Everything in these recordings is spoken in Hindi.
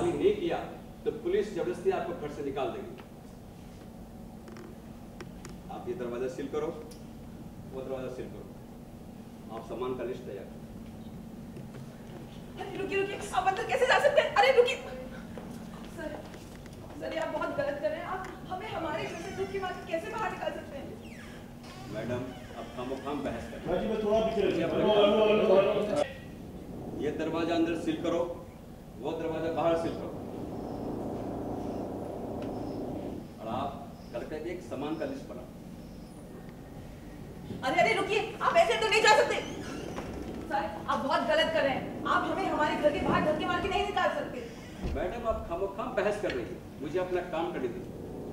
खाली नहीं किया तो पुलिस जबरदस्ती आपको घर से निकाल देगी। आप ये दरवाजा सील करो, वो दरवाजा सील करो। आप सामान का लिस्ट तैयार करो। रुकिए, आप अंदर कैसे जा सकते हैं? अरे रुकिए सर, आप बहुत गलत कर रहे हैं। आप हमें हमारे घर से धक्के मार के कैसे बाहर निकाल सकते हैं? मैडम, अब खामोखाम बहस करें। ये दरवाजा अंदर सील करो, वो दरवाजा बाहर सील करो। और आप घर का एक सामान का लिस्ट बनाओ। अरे रुकिए, आप ऐसे तो नहीं जा सकते सर, आप बहुत गलत कर रहे हैं। आप हमें हमारे घर के बाहर धक्के मार के नहीं निकाल सकते। मैडम, आप खामोखाम बहस कर रही हैं, मुझे अपना काम करने दीजिए।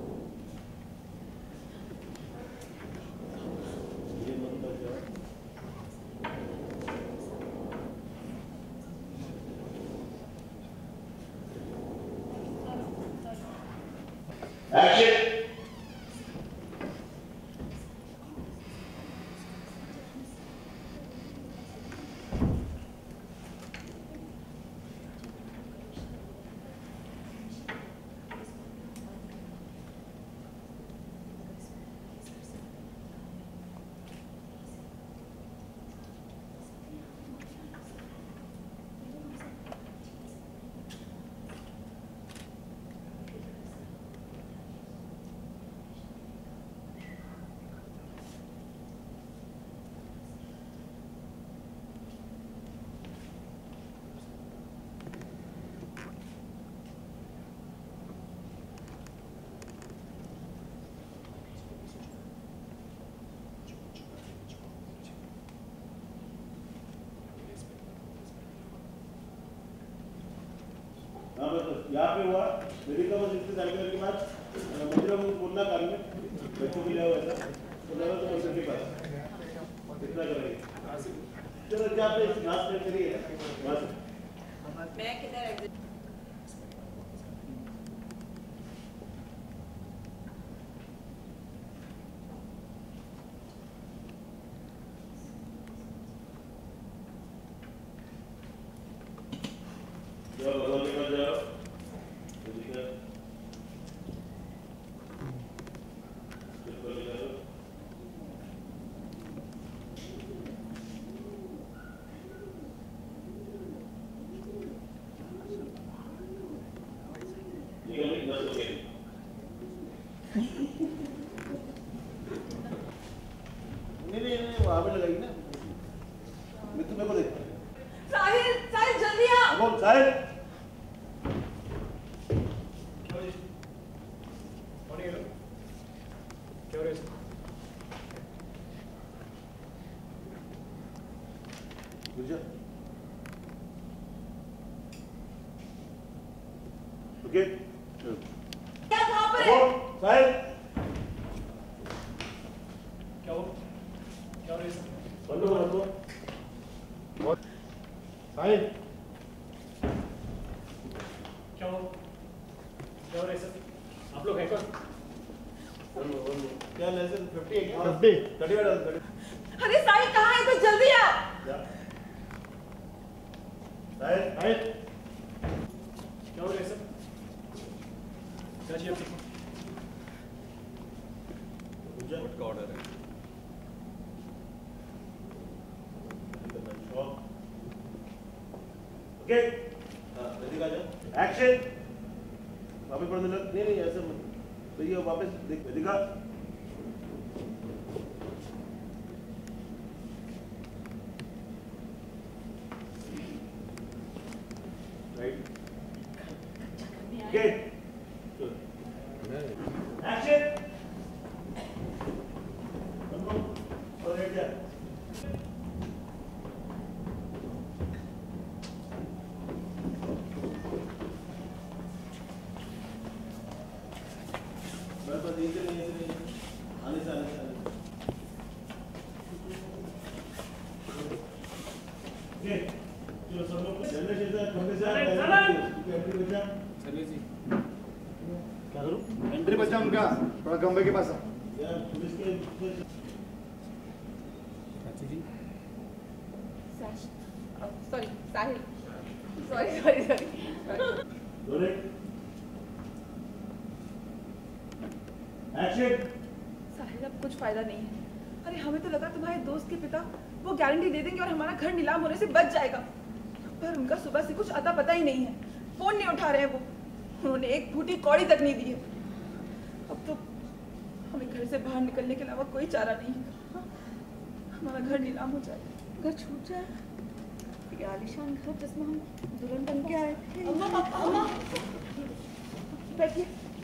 यहाँ पे हुआ मेडिकल बस इससे साइड करने के बाद मंदिर में बोलना काम में बच्चों के लिए वैसा तो लगा तो मंदिर के पास इतना करेंगे। चलो क्या पे घास पे करिए बस। मैं किधर एग्जिट नहीं वहाँ पे लगाई ना मैं तुम्हें को देखता हूँ। साहिल जल्दी आ। बोल साहिल। क्या हो रहा है? ओके क्या कहाँ पर है? साहिल क्या हो रहा है? बंदो साहिल क्या हो रहा है सर? आप लोग हैं कौन? क्या लेसन 50 है क्या? 30 अरे साहिल कहाँ है? तो जल्दी आ। साहिल क्या हो रहा है सर? क्या चाहिए आपको? कोर्ट का ऑर्डर है। ओके वेदिका जा एक्शन वापस पढ़ने लग। नहीं ऐसा मत तो ये वापस देख वेदिका राइट ओके एक्शन और रेड जा बस ऐसे नहीं आने से ओके जो सब लोग जनरेशन से खंबे से एंट्री बचा सर्विस जी क्या करूं एंट्री बचा उनका थोड़ा खंबे के पास यार पुलिस के जी sorry Sahil sorry action. Sahil अब कुछ फायदा नहीं है। अरे हमें तो लगा तुम्हारे दोस्त के पिता वो गारंटी दे देंगे और हमारा घर नीलाम होने से बच जाएगा, पर उनका सुबह से कुछ अता पता ही नहीं है। फोन नहीं उठा रहे हैं वो, उन्होंने एक फूटी कौड़ी तक नहीं दी है। अब तो हमें घर से बाहर निकलने के अलावा कोई चारा नहीं है। हमारा घर नीलाम हो जाए, घर छूट जाए। ये आलीशान घर जिसमें हम दुल्हन बन के आए थे। अम्मा बैठिए।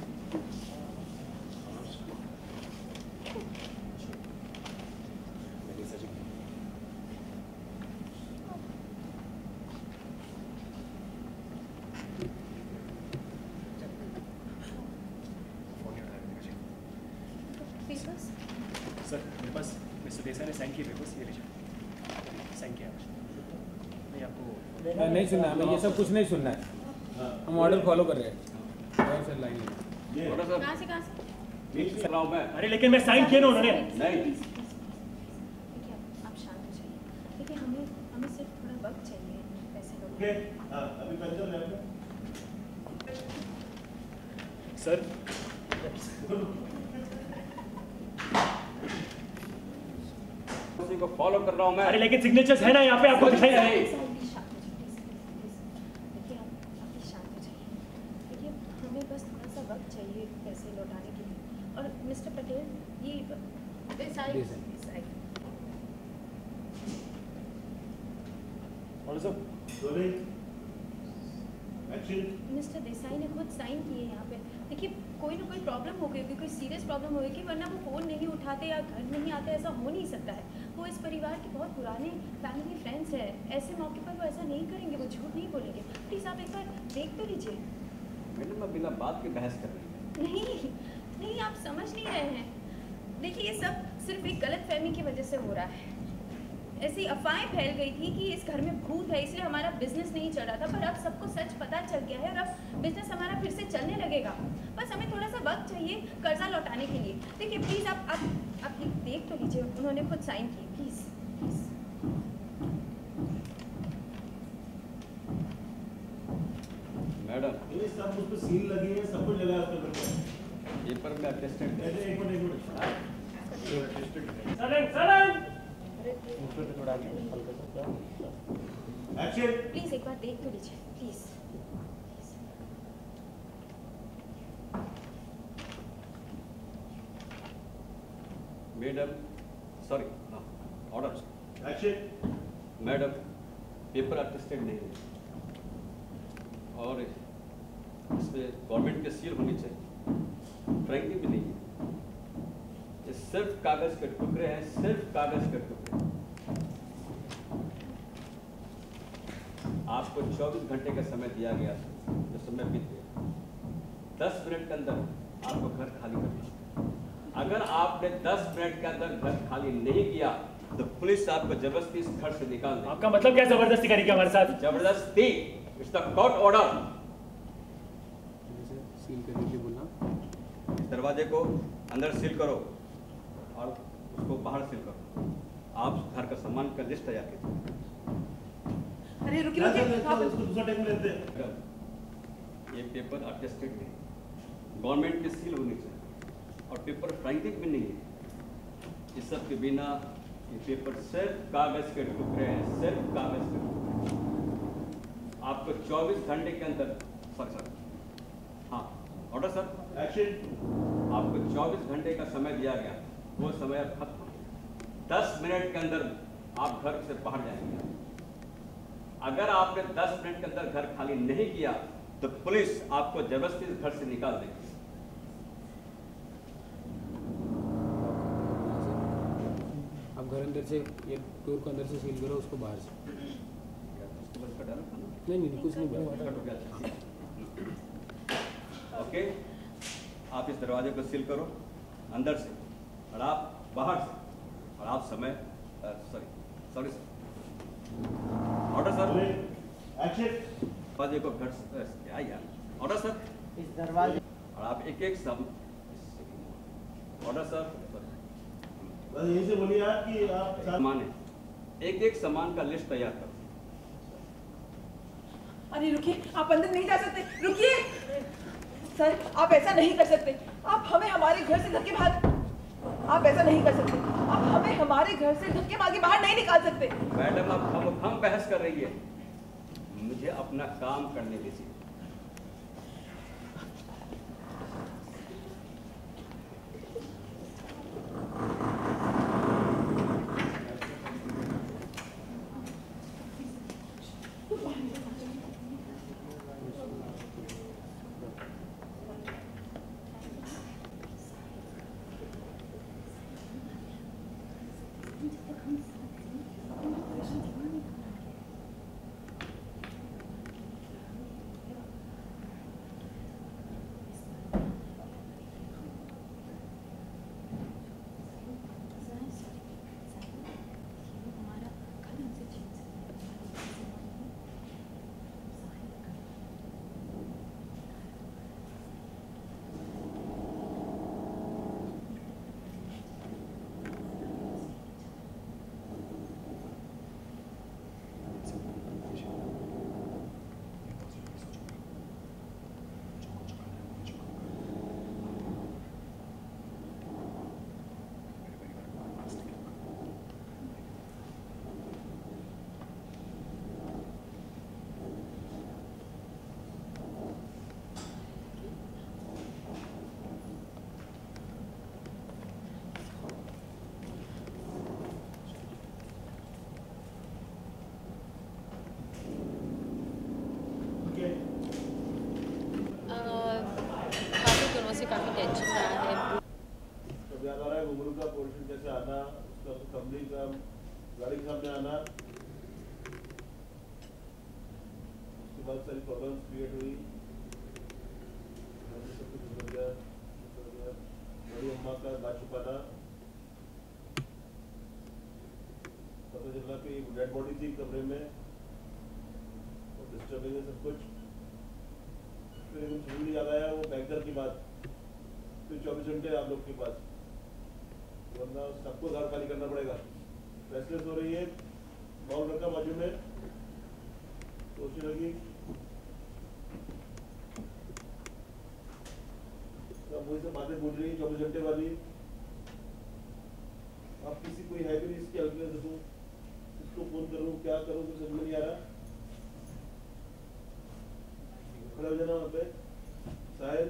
सर मेरे पास मिस्टर देसाई ने साइन किए पेपर्स, ये लीजिए साइन किया। नहीं आपको नहीं सुनना, हमें ये सब कुछ नहीं सुनना है। हम ऑर्डर फॉलो कर रहे हैं। और सर लाइन कहाँ से कर रहा हूँ मैं। अरे लेकिन मैं साइन किए ना उन्होंने। नहीं देखिए आप शांत हो जाइए। देखिए हमें सिर्फ थोड़ा वक्त चाहिए पैसे लोग। ओके, हाँ अभी पैसे ले आपने। सर उसी को फॉलो कर रहा हूँ मैं। अरे लेकिन सिग्नेचर्स है ना यहाँ पे, आपको दिखाई नहीं। देखिए आप भी शांत हो जाइए। देखिए हमें बस थोड़ा सा वक्त चाहिए पैसे लौटाने के लिए। और मिस्टर पटेल ये देसाई और सर मिस्टर देसाई ने खुद साइन किए यहाँ पे। देखिए कोई ना कोई प्रॉब्लम हो गई होगी, कोई सीरियस प्रॉब्लम हो गई, वरना वो फ़ोन नहीं उठाते या घर नहीं आते, ऐसा हो नहीं सकता है। वो इस परिवार के बहुत पुराने फैमिली फ्रेंड्स हैं। ऐसे मौके पर वो ऐसा नहीं करेंगे, वो झूठ नहीं बोलेंगे। प्लीज़ आप एक बार देख तो लीजिए। मैडम मैं बिना बात के बहस कर रही हूँ। नहीं आप समझ नहीं रहे हैं। देखिए ये सब सिर्फ एक गलतफहमी की वजह से हो रहा है। ऐसी अफवाहें फैल गई थी कि इस घर में भूत है, इसलिए हमारा बिजनेस नहीं चल रहा था, पर अब सबको सच पता चल गया है और अब बिजनेस हमारा फिर से चलने लगेगा। बस हमें थोड़ा सा वक्त चाहिए कर्जा लौटाने के लिए। देखिए प्लीज़ आप देख तो लीजिए, उन्होंने खुद साइन किए। प्लीज़ मैडम ये सब उस पे सील लगी है, सब कुछ लगा है उसके ऊपर। पेपर में अटेस्टेड है। एक मिनट सलन एक्शन। प्लीज़ एक बार देख तो लीजिए प्लीज़। मैडम सॉरी, हाँ order. Action. Madam paper attested नहीं है और इसमें गवर्नमेंट के सील होनी चाहिए। फ्रैंकली भी नहीं है, ये सिर्फ कागज के टुकड़े हैं, सिर्फ कागज के टुकड़े। आपको 24 घंटे का समय दिया गया, जो समय बीत गया। 10 मिनट के अंदर आपको घर खाली करना है। अगर आपने 10 मिनट के अंदर घर खाली नहीं किया तो पुलिस आपको जबरदस्ती इस घर से निकाल देगी। आपका मतलब क्या जबरदस्ती करेगी हमारे साथ? जबरदस्ती, it's the court order. Seal करने के बोलना। इस दरवाजे को अंदर सील करो और उसको बाहर सील करो। आप घर का सामान का लिस्ट तैयार कीजिए। अरे रुकिए उसको दूसरा टेबल लेते हैं। मैडम ये पेपर अटेस्टेड नहीं, गवर्नमेंट की सील होनी चाहिए और पेपर फ्रैंकिंग भी नहीं है। इस सब के बिना ये पेपर सिर्फ कागज के टुकड़े हैं, सिर्फ कागज के टुकड़े। आपको 24 घंटे के अंदर सर हाँ ऑर्डर सर। एक्शन। आपको 24 घंटे का समय दिया गया, वो समय अब खत्म हो गया। 10 मिनट के अंदर आप घर से बाहर जाएंगे। अगर आपने 10 मिनट के अंदर घर खाली नहीं किया तो पुलिस आपको जबरदस्ती इस घर से निकाल देगी। आप घर अंदर से ये डोर को अंदर से सील करो, उसको बाहर से। नहीं कुछ नहीं बोला। ओके, आप इस दरवाजे को सील करो अंदर से और आप बाहर से, और आप समय सॉरी ऑर्डर सर। एक्शन। दरवाजे को घर से क्या यार ऑर्डर सर। इस दरवाजे और आप एक एक सब ऑर्डर सर। बस यहीं से बोलिए आप कि आप सामान है, एक एक सामान का लिस्ट तैयार करो। अरे रुकिए, आप अंदर नहीं जा सकते, रुकिए सर, आप ऐसा नहीं कर सकते। आप हमें हमारे घर से धक्के मार, आप ऐसा नहीं कर सकते। आप हमें हमारे घर से धक्के मार के बाहर नहीं निकाल सकते। मैडम, अब हम बहस कर रही है, मुझे अपना काम करने दीजिए। काफी टेंशन रहा है। तब याद आ रहा है घुंगरू का पोर्शन कैसे आना, उसका कंपनी का गाड़ी के सामने आना, उसके बाद सारी प्रॉब्लम्स क्रिएट हुई, सब कुछ हो गया। बड़ी अम्मा का बात छुपाना, पता चला कि डेड बॉडी थी कमरे में और डिस्टर्बिंग है सब कुछ। फिर एकदम सडनली याद आया वो बैंकर की बात, फिर 24 घंटे आप लोग के पास, वरना सबको घर खाली करना पड़ेगा। रेस्टलेस हो रही है, बॉल रखा बाजू में, सोचने लगी सब वही सब बातें बोल रही है 24 घंटे वाली। आप किसी कोई है भी नहीं इसकी हेल्प ले सकूं, इसको फोन करूं, क्या करूं, कुछ समझ में नहीं आ रहा। खड़े हो जाना वहाँ पे शायद।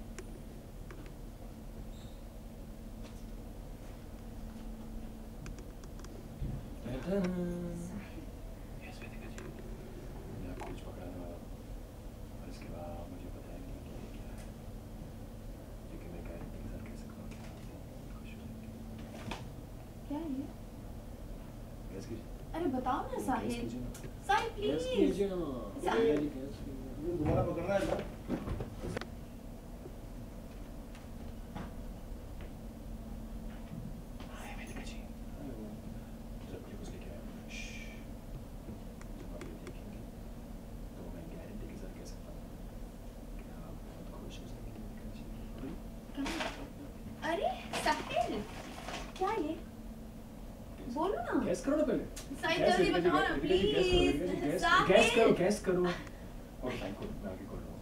कुछ पकड़ाना और इसके बाद मुझे पता है नहीं कि ये क्या है, लेकिन मैं इंतजार कैसे करूँ, खुश हो जाएंगे। क्या है ये? गैस कीजिए। अरे बताओ ना साहिल, कीजिए ना। Sahil guess please. कीजिए ना। साहिल। गैस कीजिए। ये दोबारा पकड़ना है ना। हाय वेदिका जी। हेलो। जब ग्लूकोज लेके आया। जब आप ये देखेंगे तो मैं गारंटी के साथ कह सकता हूँ कि आप बहुत खुश हो जाएंगे वेदिका जी। अरे साहिल, क्या ये? बोलो ना। गैस करो ना पहले। साहिल गैस जल्दी वेदिका जी, बताओ ना वेदिका जी, प्लीज। गैस करो, गैस करो। और टाइम को मैं आगे कर रहा हूँ।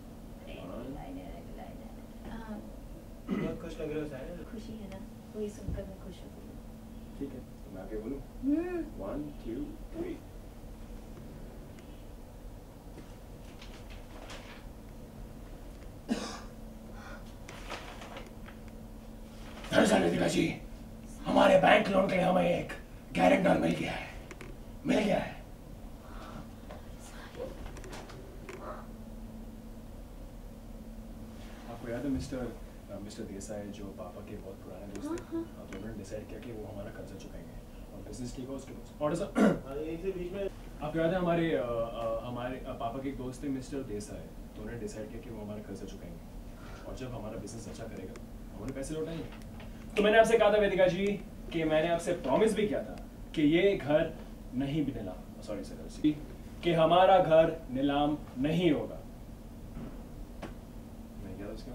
बहुत खुश लग रहे हो साहिल। खुशी है ना, वही सुनकर मैं खुश हो गई। ठीक है, तो मैं आगे बोलूँ। 1 2 3। दरअसल वेदिका जी, हमारे बैंक लोन के लिए हमें एक गारंटर मिल गया है। आपको याद है मिस्टर देसाई जो पापा के बहुत पुराने दोस्त थे? तो उन्होंने डिसाइड किया कि वो हमारा कर्जा चुकाएंगे और बिजनेस ठीक हो उसके बाद। और यहीं से बीच में आपको याद है हमारे पापा के एक दोस्त थे मिस्टर देसाई, तो उन्होंने डिसाइड किया कि वो हमारा कर्जा चुकाएंगे और जब हमारा बिजनेस अच्छा करेगा उन्होंने पैसे लौटाएंगे। तो मैंने आपसे कहा था वेदिका जी कि मैंने आपसे प्रॉमिस भी किया था कि ये घर नहीं भी नीलाम, सॉरी सर, कि हमारा घर नीलाम नहीं होगा। मैं क्या उसका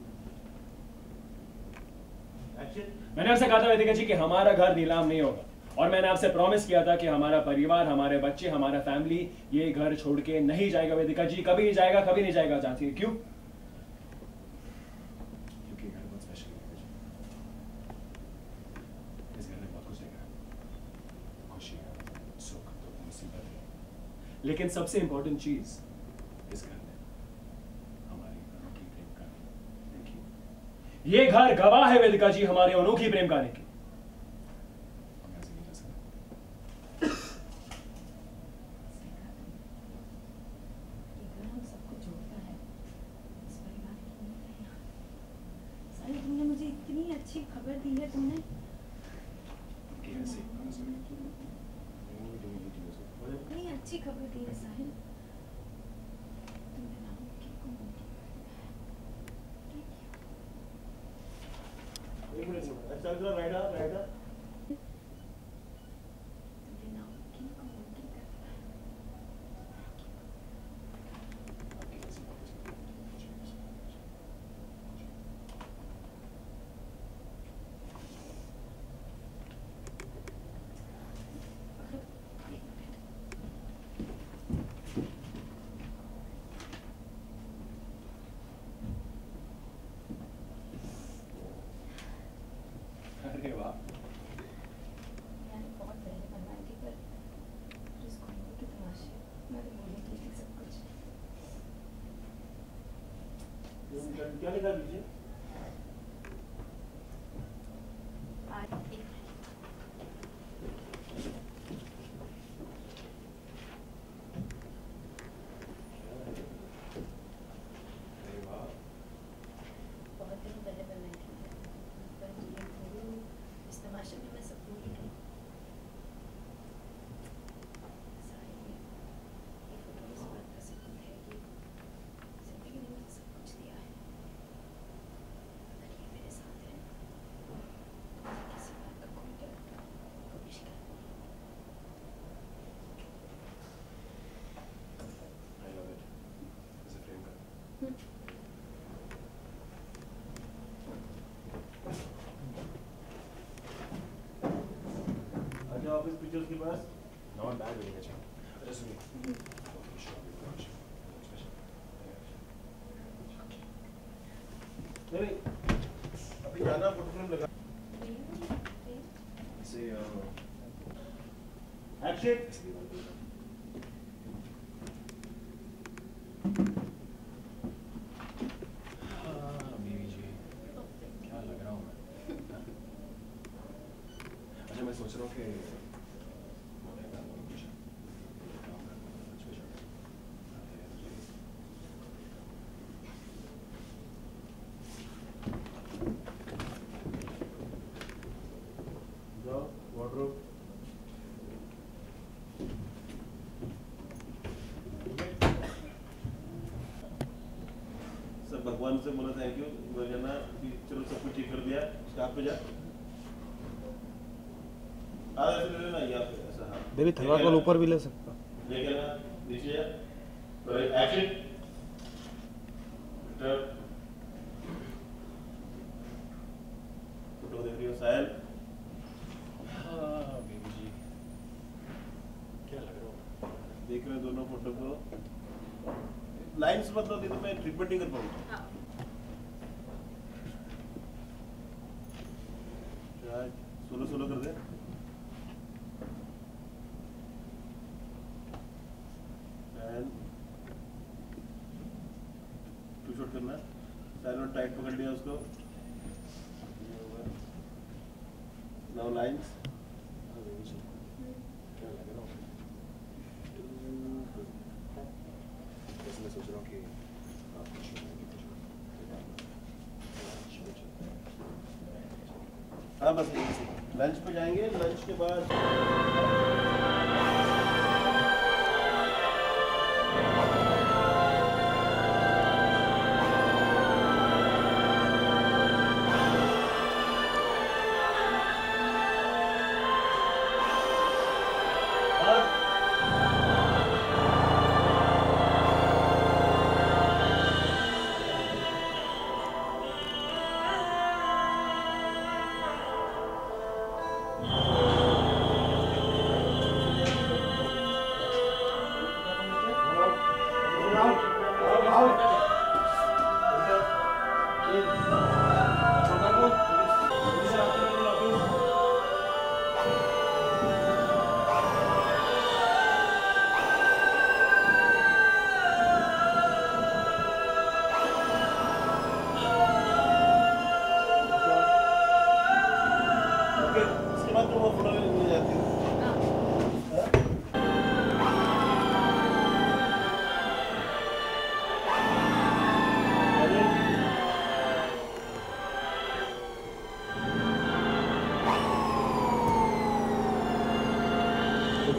एक्शन। मैंने आपसे कहा था वेदिका जी कि हमारा घर नीलाम नहीं होगा और मैंने आपसे प्रॉमिस किया था कि हमारा परिवार, हमारे बच्चे, हमारा फैमिली ये घर छोड़ के नहीं जाएगा वेदिका जी, कभी नहीं जाएगा, कभी नहीं जाएगा। जानती है क्यों? क्योंकि घर बहुत स्पेशल है। इस घर में बहुत कुछ है, खुशियां, सुख, दुख, मुसीबतें, लेकिन सबसे इंपॉर्टेंट चीज इस घर में हमारी अनोखी प्रेम कहानी। देखिए, ये घर गवाह है वेदिका जी हमारी अनोखी प्रेम कहानी की। तुमने मुझे इतनी अच्छी खबर दी है, तुमने इतनी अच्छी खबर दी है साहिल। तुमने नाम अच्छा चलो राइट तुमने नाम की को मुमकिन कर दिया। अरे वाह, मैंने बहुत पहले बनवाई थी, पर इस घूमने के तमाशे मैं तो बोलूँगी कि सब कुछ क्या लिखा पीछे? आज एक अरे वाह, बहुत दिन पहले बनवाई थी, पर ये भूल, इस तमाशे में मैं सब भूल ही गई। साहिल, ये फोटो इस बात का सबूत है कि जिंदगी ने मुझे सब कुछ दिया है। अगर ये मेरे साथ है, तो किसी बात का खोल के रखना कोई शिकायत नहीं। I love it. इसे फ्रेम कर। अच्छा ऑफिस पिक्चर्स के पास Not bad वेदिका जी। अच्छा सुनिए, नहीं अभी जाना फोटो फ्रेम लगा इसे एक्शन इसे दीवार पे लगा। हाँ, बीवी जी, क्या लग रहा हूँ मैं? अच्छा मैं सोच रहा हूँ कि मोटे का कुछ काम करना है, कुछ भी चलो। जाओ वार्डरोब सर भगवान से बोला थैंक यू जाना कि चलो सब कुछ ठीक कर दिया स्टाफ पे जा ऐसे ले लेना या ऐसा हाँ बेबी थर्माकोल ऊपर भी ले सकता। लेके ना नीचे जा तो एक्शन फोटो देख रही हो साहिल हाँ बीवी जी, क्या लग रहा हूँ? देख रहे हो दोनों फोटो को लाइंस मतलब नहीं तो मैं ट्रीटमेंट नहीं कर पाऊंगा हाँ। सोलो सोलो कर दे एंड टू शॉट करना साइड टाइट पकड़ लिया उसको नाउ लाइंस हाँ बीवी जी, क्या लग रहा हूँ? वैसे मैं सोच रहा हूँ कि आप कुछ हाँ बस लंच पे जाएंगे लंच के बाद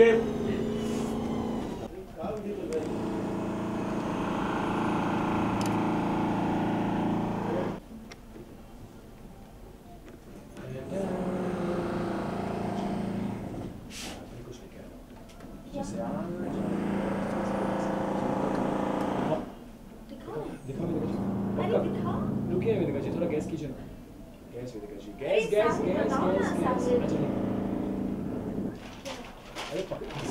ओके काम नहीं कर रहे कुछ नहीं कह रहा जैसे यार दिखाओ दिखा वेदिका जी अरे दिखाओ रुकिए वेदिका जी थोड़ा गैस कीजिए ना गैस वेदिका जी अरे गैस साहिल, गैस बताओ ना, गैस साहिल। अच्छा नहीं अरे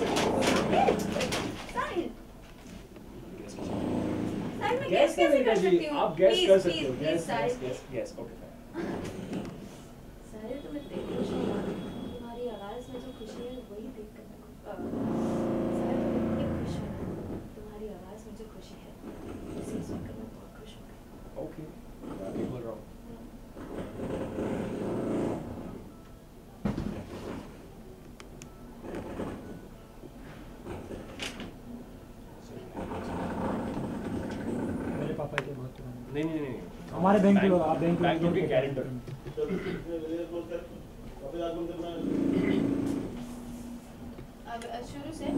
साहिल गैस कीजिए साहिल मैं गैस गैस कैसे वेदिका कर जी सकती हूँ आप गैस Please, कर please, सकते हो please, guess Sahil. Guess guess okay Sahil तुम्हें देखो तुम्हारी आवाज में जो खुशी है वही देखकर साहिल तुम इतनी खुश हो तुम्हारी आवाज में जो खुशी है उसे सुनकर मैं बहुत खुश हो गई ओके मैं भी बोल रहा हूँ मेरे पापा के बहुत पुराने नहीं नहीं नहीं हमारे बैंक के लोग आप बैंक के बैंक के गारंटर चलो ये बोल कर वापस आगमन करना अब शुरू से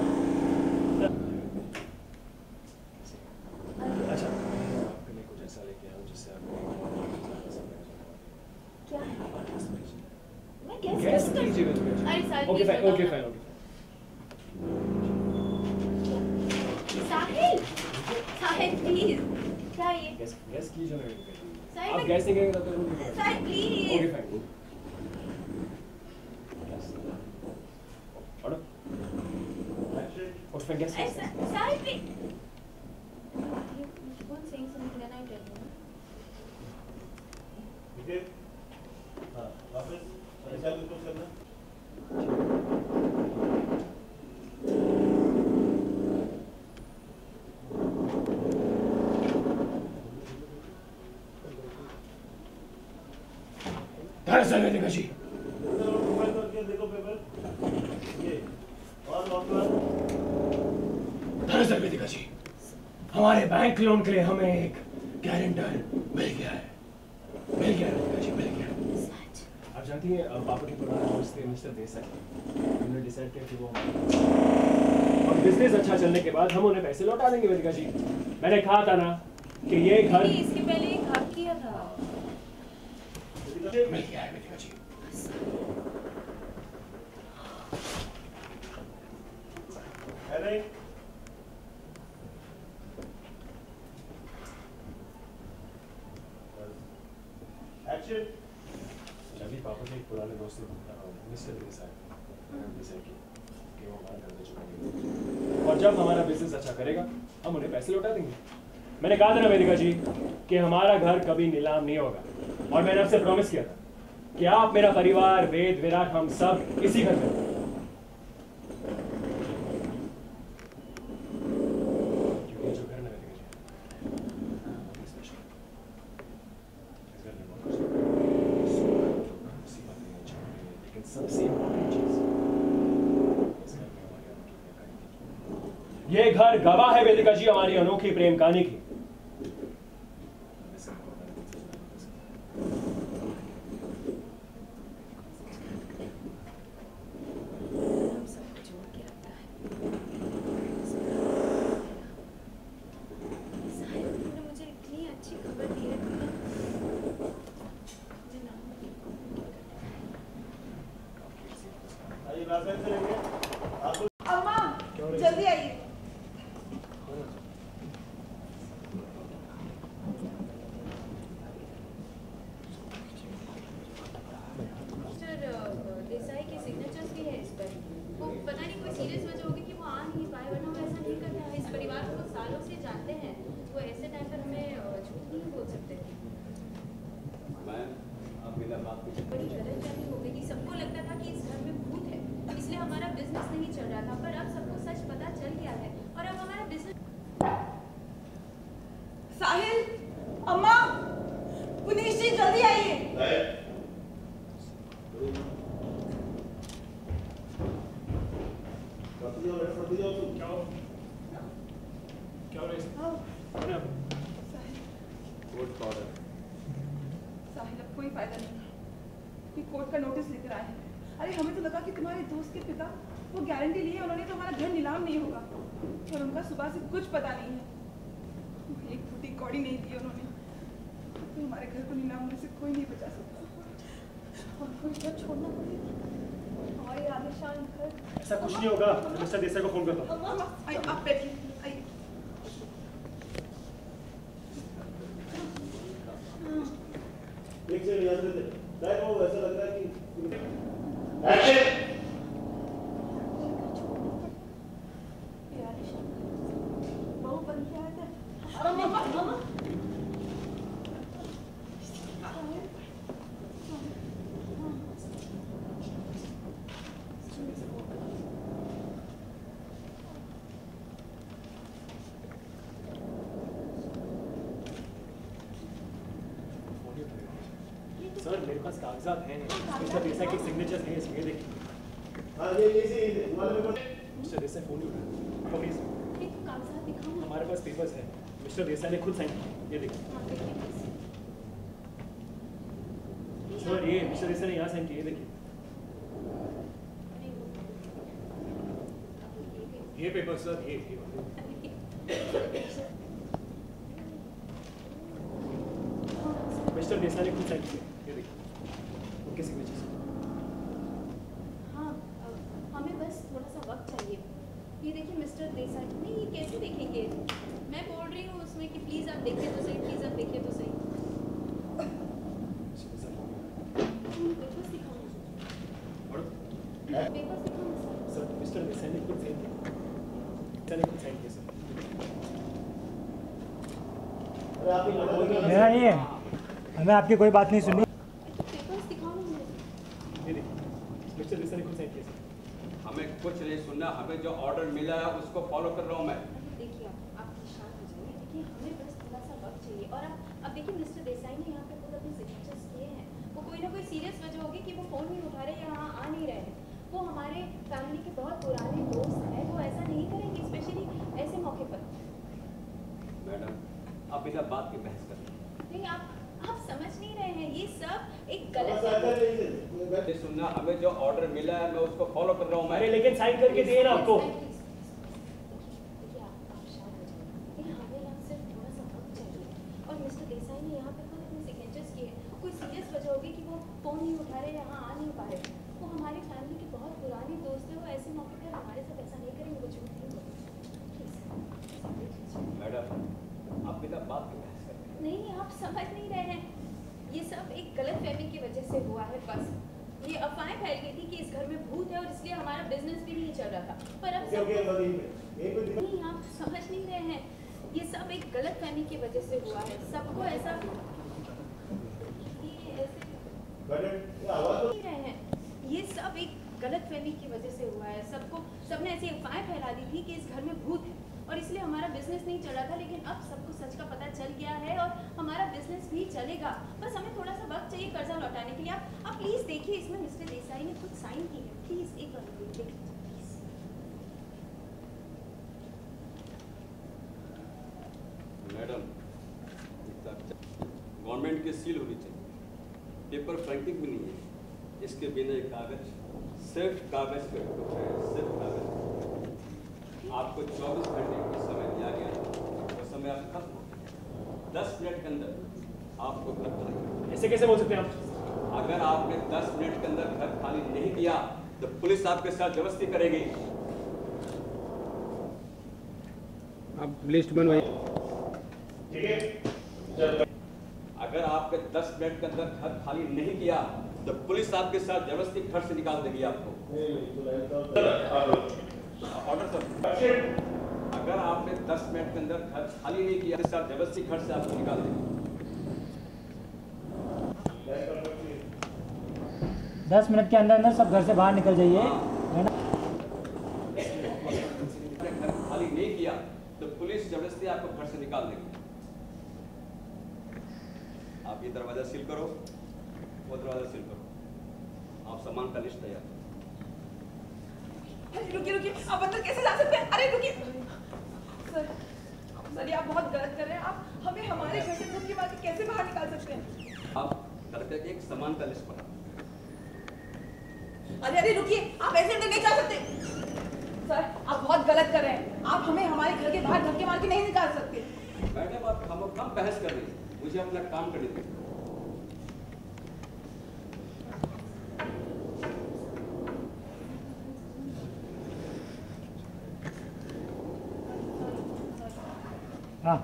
अच्छा आपके लिए कुछ ऐसा लेके आऊँ जिससे आपको क्या है मैं गैस गैस कैसे कर कीजिए वेदिका जी अरे साहिल ओके please फाइन बताओ ओके ना। Fine okay Sahil Sahil please क्या ये गैस गैस कीजिए ना वेदिका जी साहिल आप मैं- गैस नहीं करेंगे तब तक रुक नहीं Sahil okay please fine order और फिर गैस ऐसा Sahil please you keep on saying something and I tell you ठीक है हाँ वापस ऐसा कुछ करना दरअसल वेदिका जी मोबाइल करके देखो पेपर ये और दरअसल वेदिका जी हमारे बैंक लोन के लिए हमें एक गारंटर मिल गया है वेदिका जी मिल गया है सच आप जानती हैं पापा के पुराने दोस्त थे मिस्टर देसाई उन्होंने डिसाइड किया कि वो और बिजनेस अच्छा चलने के बाद हम उन्हें पैसे लौटा देंगे वेदिका जी मैंने कहा था ना कि ये घर नहीं इसके पहले एक हाथ किया था मिल गया है वेदिका जी है नहीं एक्शन जब भी पापा के एक पुराने दोस्त थे मिस्टर देसाई उन्होंने डिसाइड किया कि वो हमारा घर दे चुकेंगे और जब हमारा बिजनेस अच्छा करेगा हम उन्हें पैसे लौटा देंगे मैंने कहा था ना वेदिका जी कि हमारा घर कभी नीलाम नहीं होगा और मैंने आपसे प्रॉमिस किया था कि आप मेरा परिवार वेद विराट हम सब इसी घर में रहेंगे। क्योंकि ये जो घर है ना वेदिका जी बहुत स्पेशल है इस घर में बहुत कुछ सी बातें हैं चाहिए लेकिन सबसे इम्पोर्टेंट चीज इस घर में हमारी अनोखी प्रेम कहानी थी। ये घर गवाह है वेदिका जी हमारी अनोखी प्रेम कहानी की हम सबको जोड़ के रखता है साहिल तुमने मुझे इतनी अच्छी खबर दी है मुझे ना आइए रास्ते से लेंगे आपको अम्मा जल्दी आइए मिस्टर देसाई के सिग्नेचर्स भी है इस पर वो पता नहीं कोई सीरियस वजह होगी कि वो आ नहीं पाए वरना वो ऐसा नहीं करता इस परिवार को सालों से जानते हैं वो ऐसे टाइम पर हमें झूठ नहीं बोल सकते मैम आप बिना बात पूछे बड़ी गलतफहमी हो गई थी सबको लगता था कि इस घर में भूत है इसलिए हमारा बिजनेस नहीं चल रहा था पर अब सबको सच पता चल गया है और अब हमारा बिजनेस साहिल अम्मा पुनीश जी जल्दी आइए फटी जाओ तुम क्या हो रहा है आओ कोर्ट का ऑर्डर साहिल अब कोई फायदा नहीं कि कोर्ट का नोटिस लेकर आए हैं अरे हमें तो लगा कि तुम्हारे दोस्त के पिता वो गारंटी ली है उन्होंने तो हमारा घर नीलाम नहीं होगा, और उनका सुबह से कुछ पता नहीं है। एक फूटी कौड़ी नहीं दी उन्होंने, तो हमारे घर को नीलाम होने से कोई नहीं बचा सकता। और कोई घर छोड़ना पड़ेगा। और ये आलिशान घर। ऐसा कुछ नहीं होगा, मिस्टर देसाई को फोन करता हूँ। आप बैठिए, आइए। एक सेकंड याद रखते, राइट वो ऐसा लग रहा है कि एक्शन। बहू बन के आए थे। अरे मामा सर मेरे पास कागजात हैं, मिस्टर देसाई के सिग्नेचर्स हैं इसमें, देखिए। हाँ ये मालूम है। मिस्टर देसाई फोन नहीं उठा रहे। प्लीज कागजात दिखाओ ना। हमारे पास पेपर्स हैं, मिस्टर देसाई ने खुद साइन किए, ये देखिए। हाँ, देखिए please। सर ये मिस्टर देसाई ने यहाँ साइन किए, ये देखिए। ये पेपर सर, ये मिस्टर देसाई ने खुद साइन किए, ये देखिए उनके सिग्नेचर्स। हाँ, हमें बस थोड़ा सा वक्त चाहिए। ये देखिए मिस्टर देसाई, नहीं ये कैसे देखेंगे? मैं बोल रही हूँ उसमें कि प्लीज़ आप देखिए तो सही, प्लीज़ आप देखिए तो सही। पेपर्स दिखाओ ना। पेपर्स दिखाओ ना सर। सर मिस्टर देसाई ने खुद साइन किया, देसाई ने खुद साइन किया सर। अरे आप ही बता दो। मेरा नहीं है, हमें आपकी कोई बात नहीं सुननी। पेपर्स दिखाओ ना मुझे। ये देखिए मिस्टर देसाई ने खुद साइन किया सर। हमें कुछ नहीं सुनना, हमें जो ऑर्डर मिला है उसको फॉलो कर रहा हूँ मैं। देखिए आप शांत हो जाइए। देखिए हमें बस थोड़ा सा वक्त चाहिए। और अब देखिए मिस्टर देसाई ने यहाँ पे खुद अपने सिग्नेचर्स किए हैं। वो कोई ना कोई सीरियस वजह होगी कि वो फ़ोन नहीं उठा रहे या यहाँ आ नहीं रहे हैं। वो हमारे फैमिली के बहुत पुराने दोस्त हैं, वो ऐसा नहीं करेंगे, स्पेशली ऐसे मौके पर। मैडम आप बिना बात के बहस कर रहे हैं। नहीं आप समझ नहीं रहे हैं, ये सब एक गलत ये सुनना, हमें जो ऑर्डर मिला है मैं उसको फॉलो कर रहा हूँ मैं। अरे लेकिन साइन करके दिए ना आपको। देखिए आप शांत हो जाइए। लेकिन हमें यहाँ सिर्फ थोड़ा सा वक्त चाहिए। और मिस्टर देसाई ने यहाँ पे खुद अपने सिग्नेचर्स किए। कोई सीरियस वजह होगी कि वो फ़ोन नहीं उठा रहे, यहाँ आ नहीं पा रहे। वो हमारी फैमिली के बहुत पुराने दोस्त हैं, वो ऐसे मौके पर हमारे साथ ऐसा नहीं करेंगे, वो झूठ नहीं बोलेंगे। मैडम आप बिना बात के बहस कर रहे हैं। नहीं आप समझ नहीं रहे हैं, ये सब एक गलतफहमी की वजह से हुआ है। बस ये अफवाहें फैल गई थी कि इस घर में भूत है और इसलिए हमारा बिजनेस भी नहीं चल रहा था। पर अब सब नहीं, आप समझ नहीं रहे हैं, ये सब एक गलतफहमी की वजह से हुआ है। सबको ऐसा ये ऐसे नहीं रहे हैं, ये सब एक गलतफहमी की वजह से हुआ है। सबने ऐसी अफवाहें फैला दी थी कि इस घर में भूत है और इसलिए हमारा बिजनेस नहीं चल रहा था। लेकिन अब सबको सच का पता चल गया है और हमारा बिजनेस भी चलेगा। बस हमें थोड़ा सा वक्त चाहिए कर्जा लौटाने के लिए। आप प्लीज़ देखिए, इसमें मिस्टर देसाई ने खुद साइन की है। प्लीज़ एक बार देख लीजिए प्लीज़। मैडम गवर्नमेंट की सील होनी चाहिए, पेपर फ्रैंकिंग भी नहीं है। इसके बिना ये कागज सिर्फ कागज पे है, सिर्फ कागज। आपको 24 घंटे का समय दिया गया है, वो समय आप खत्म हो गया। 10 मिनट के अंदर आपको घर खाली। ऐसे कैसे बोल सकते हैं आप? अगर आपने 10 मिनट के अंदर घर खाली नहीं किया तो पुलिस आपके साथ जबरदस्ती करेगी। आप लिस्ट बनवाइए। ठीक है। अगर आपने 10 मिनट के अंदर घर खाली नहीं किया तो पुलिस आपके साथ जबरदस्ती घर से निकाल देगी आपको। Order sir. अगर आपने 10 मिनट के अंदर घर खाली नहीं किया तो साथ जबरदस्ती घर से आपको निकाल देगी। 10 मिनट के अंदर अंदर सब घर से बाहर निकल जाइए। घर खाली नहीं किया तो पुलिस जबरदस्ती आपको घर से निकाल देगी। आप ये दरवाजा सील करो, वो दरवाजा सील करो। आप सामान का लिस्ट तैयार। रुकिए, आप अंदर कैसे जा सकते हैं? अरे रुकिए सर, ये आप बहुत गलत कर रहे हैं। आप हमें हमारे घर से धमकी मार के कैसे बाहर निकाल सकते हैं? आप करके एक सामान का लिस्ट बना। अरे रुकिए, आप ऐसे अंदर नहीं जा सकते। सर आप बहुत गलत कर रहे हैं। आप हमें हमारे घर के बाहर धक्के मार के नहीं निकाल सकते। मैडम आप हम कम बहस कर रही हैं, मुझे अपना काम करने दीजिए। हाँ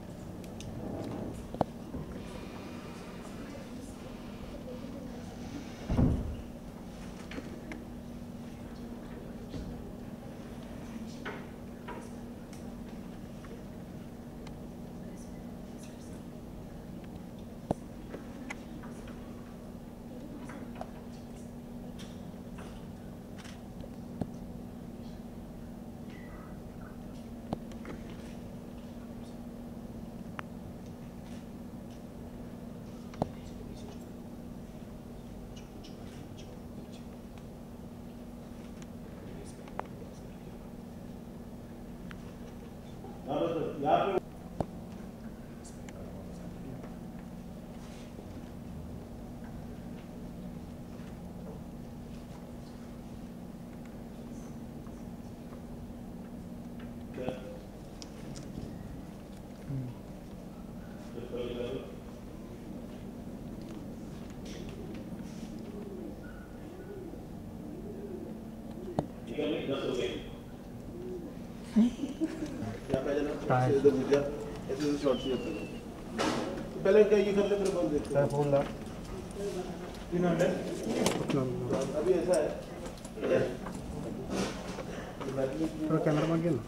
यहाँ पे पहले क्या ये कर ले फिर बंद देखते हैं फोन ला अभी ऐसा है थोड़ा कैमरा मांगे ना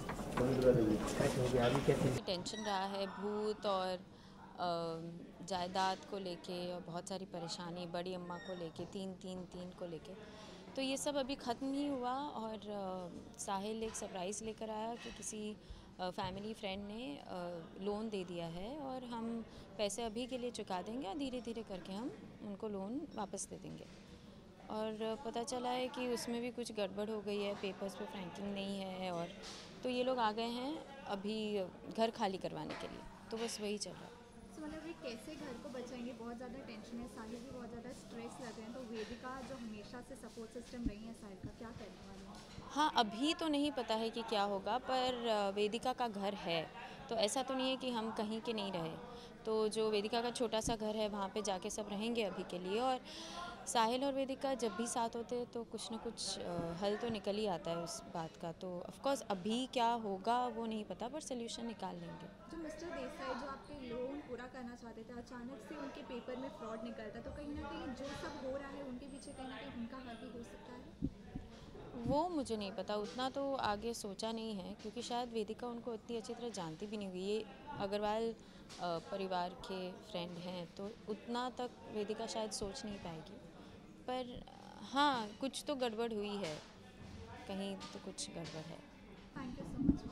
टेंशन रहा है भूत और जायदाद को लेके और बहुत सारी परेशानी, बड़ी अम्मा को लेके, तीन को लेके, तो ये सब अभी ख़त्म ही हुआ। और साहिल एक सरप्राइज़ लेकर आया कि किसी फैमिली फ्रेंड ने लोन दे दिया है और हम पैसे अभी के लिए चुका देंगे और धीरे धीरे करके हम उनको लोन वापस दे देंगे। और पता चला है कि उसमें भी कुछ गड़बड़ हो गई है, पेपर्स पे फ्रैंकिंग नहीं है, और तो ये लोग आ गए हैं अभी घर खाली करवाने के लिए। तो बस वही चल रहा है। तो मतलब ये कैसे घर को बचाएंगे? बहुत ज़्यादा टेंशन है, साहिल भी बहुत ज़्यादा स्ट्रेस लग रहे हैं, तो वेदिका जो हमेशा से सपोर्ट सिस्टम रही है साहिल का, क्या करने वाली है? हाँ, अभी तो नहीं पता है कि क्या होगा, पर वेदिका का घर है तो ऐसा तो नहीं है कि हम कहीं के नहीं रहे। तो जो वेदिका का छोटा सा घर है वहाँ पे जाके सब रहेंगे अभी के लिए। और साहिल और वेदिका जब भी साथ होते हैं तो कुछ ना कुछ हल तो निकल ही आता है उस बात का। तो ऑफ कोर्स अभी क्या होगा वो नहीं पता, पर सोल्यूशन निकाल लेंगे। जो मिस्टर देसाई जो आपके लोन पूरा करना चाहते थे, अचानक से उनके पेपर में फ्रॉड निकलता, तो कहीं ना कहीं जो सब हो रहा है उनके पीछे कहीं ना कहीं उनका हाथ भी हो सकता है। वो मुझे नहीं पता, उतना तो आगे सोचा नहीं है, क्योंकि शायद वेदिका उनको इतनी अच्छी तरह जानती भी नहीं हुई। ये अग्रवाल परिवार के फ्रेंड हैं तो उतना तक वेदिका शायद सोच नहीं पाएगी। पर हाँ, कुछ तो गड़बड़ हुई है, कहीं तो कुछ गड़बड़ है। Thank you so much.